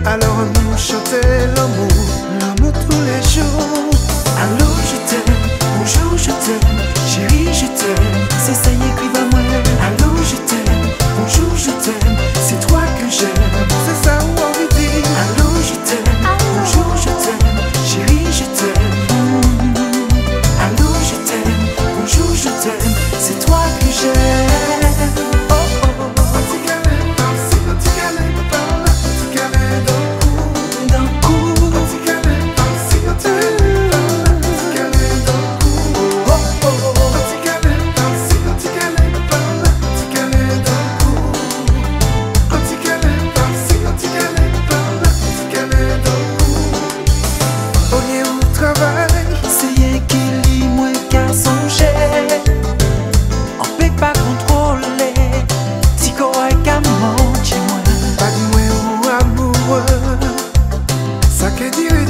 Alors nous chanter l'amour, l'amour tous les jours. Allô je t'aime, bonjour je t'aime, chérie je t'aime, c'est ça y écrive à moi. Allô je t'aime, bonjour je t'aime, c'est toi que j'aime, c'est ça où on veut dire. Allô je t'aime, bonjour je t'aime, chérie je t'aime. Allô je t'aime, bonjour je t'aime, c'est toi que j'aime. Oh oh oh. Ça qu'est dire